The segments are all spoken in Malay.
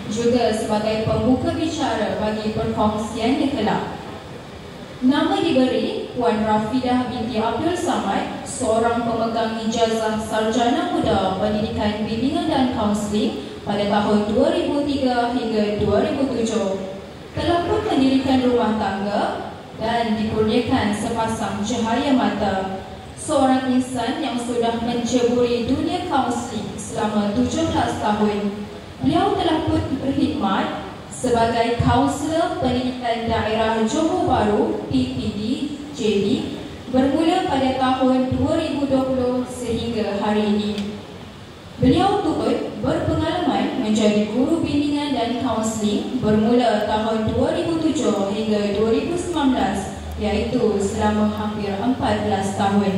juga sebagai pembuka bicara bagi perkongsiannya kelak. Nama diberi Puan Rafidah binti Abdul Samad, seorang pemegang ijazah sarjana muda pendidikan bimbingan dan kaunseling pada tahun 2003 hingga 2007. Telah pun mendirikan rumah tangga dan dikurniakan sepasang cahaya mata. Seorang insan yang sudah menceburi dunia kaunseling selama 17 tahun. Beliau telah pun berkhidmat sebagai kaunselor pendidikan daerah Johor Bahru (PPD JB) bermula pada tahun 2020 sehingga hari ini. Beliau turut berpengalaman menjadi guru bimbingan dan kaunseling bermula tahun 2007 hingga 2019, iaitu selama hampir 14 tahun.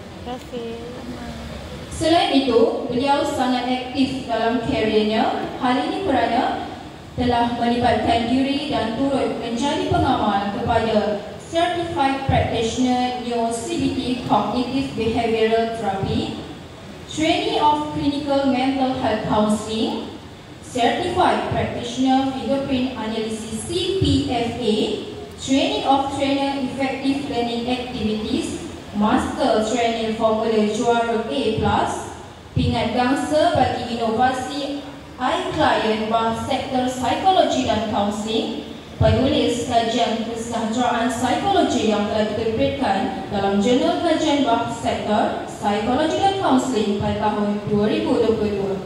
Selain itu, beliau sangat aktif dalam kariernya. Hal ini kerana telah melibatkan diri dan turut menjadi pengamal kepada Certified Practitioner Neo CBT Cognitive Behavioral Therapy, Trainee of Clinical Mental Health Counseling, Certified Practitioner Fingerprint Analysis CPFA, Trainee of Trainer Effective Learning Activities, Master Trainer Formula Juara A+, pingat gangsa bagi inovasi iClient bah sektor psikologi dan kaunseling, penulis kajian kesejahteraan psikologi yang telah diterbitkan dalam jurnal kajian bah sektor psikologi dan kaunseling pada tahun 2022.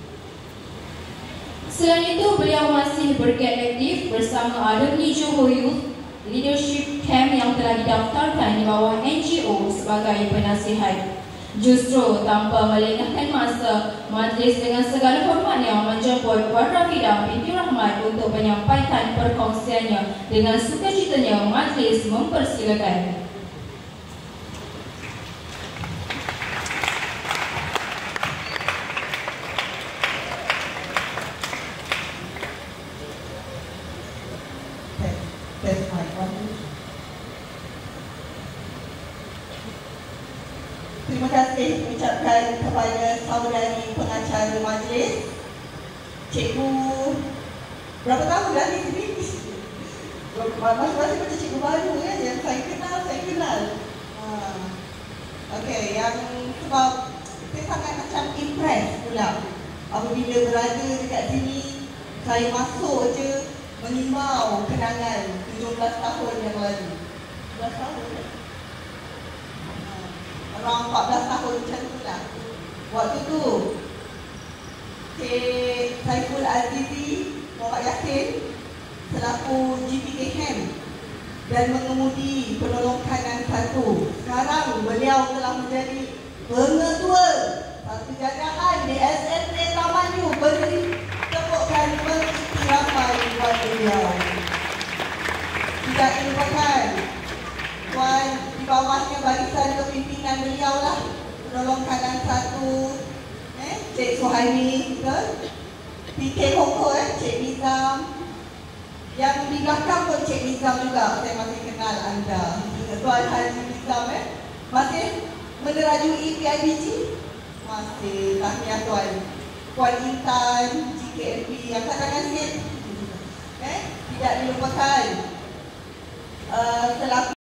Selain itu, beliau masih bergiat aktif bersama Alumni Johor Youth Leadership Camp yang telah didaftarkan di bawah NGO sebagai penasihat. Justru tanpa melengahkan masa, majlis dengan segala hormatnya menjemput Puan Rafidah binti Rahmat untuk menyampaikan perkongsiannya. Dengan sukacitanya, majlis mempersilakan. Terima kasih ucapkan kepada saudari pengacara majlis, cikgu. Berapa tahun dah di sini? Masing-masing macam cikgu baru kan, yang saya kenal. Okey, yang sebab saya sangat macam impress pula apabila berada dekat sini. Saya masuk je mengimbau kenangan 17 tahun yang lalu. 17 tahun kan? Around 14 tahun macam tu lah. Waktu tu Cik Saiful Azizi Muhammad Yassin selaku GPKM dan mengemudi penolong kanan 1. Sekarang beliau telah menjadi pengetua satu jajahan di SSA Tamanyu. Beri tepukan pengiktirafan buat beliau. Tidak dilupakan Puan di bawahnya barisan kepimpinan beliau lah, penolong kanan 1, Cik Suhaimi, PK Hongko, Cik Nizam. Yang di belakang pun Cik Nizam juga, saya masih kenal anda. Tuan Haji Nizam, masih menerajui PIBG? Masih, tahniah tuan. Puan Intan, GKMP, angkat tangan sikit. Tidak dilupakan selaku